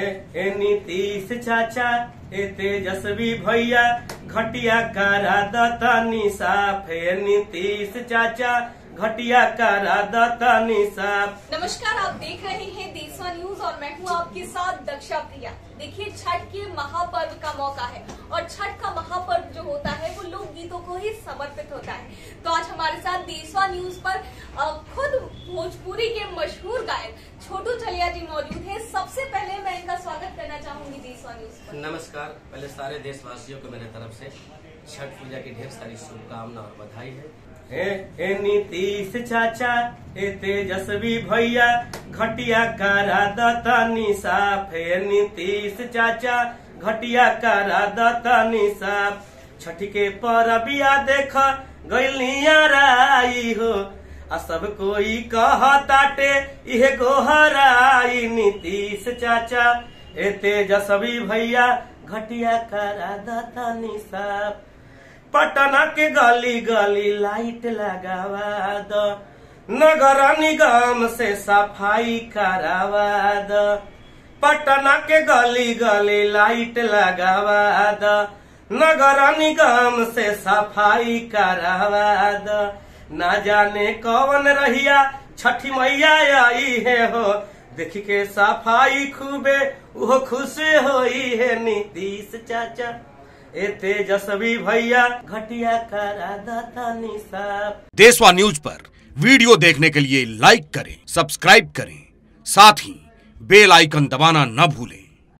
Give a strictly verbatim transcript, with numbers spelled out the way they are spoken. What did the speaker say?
ए नीतीश चाचा ए तेजस्वी भैया घटिया करा दतनी साफ। ए नीतीश चाचा घटिया करा दतनी साफ। नमस्कार, आप देख रहे हैं देशवा न्यूज और मैं हूँ आपके साथ दक्षा प्रिया। देखिए, छठ के महापर्व का मौका है और छठ का महापर्व जो होता है वो लोक गीतों को ही समर्पित होता है। तो आज हमारे साथ देशवा न्यूज पर खुद भोजपुरी के मशहूर गायक छोटू चलिया जी मौजूद हैं। सबसे पहले मैं इनका स्वागत करना चाहूंगी देशवा न्यूज पर। नमस्कार। पहले सारे देशवासियों को मेरे तरफ से छठ पूजा की ढेर सारी शुभकामना और बधाई है। ए, ए नीतीश चाचा ए तेजस्वी भैया घटिया करा दतनी साफ। ए नीतीश चाचा घटिया करा दतनी साफ। छठ के परबिया देख गइलिया राई हो आ सब कोई कहताटे इहे गोहराई। नीतीश चाचा ए तेजस्वी भैया घटिया करा दतनी साफ। पटना के गली गली लाइट लगावा दो, नगर निगम से सफाई करावा दो। पटना के गली गली लाइट लगावा दो, नगर निगम से सफाई करावा दो। ना जाने कौन रहिया छठी मैया आई है हो, देख के सफाई खूबे वो खुश होई है। नीतीश चाचा ए तेजस्वी भैया घटिया करा दतनी साफ। देशवा न्यूज पर वीडियो देखने के लिए लाइक करें, सब्सक्राइब करें, साथ ही बेल आइकन दबाना न भूलें।